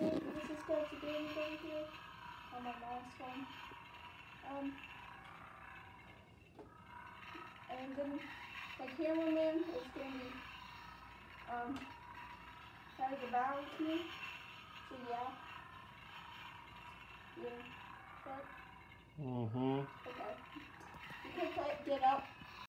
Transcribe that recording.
this is going to be over here on my last one. And then my cameraman is going to be kind of the bow with me. So yeah. Yeah. But, okay. You can get up.